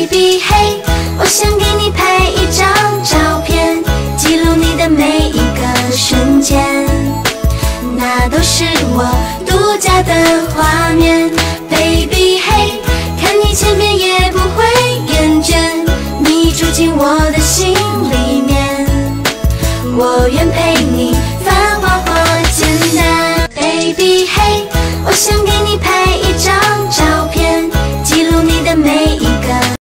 ，baby 嘿，我想给你拍一张照片，记录你的每一个瞬间，那都是我独家的画面，baby 嘿，看你千遍也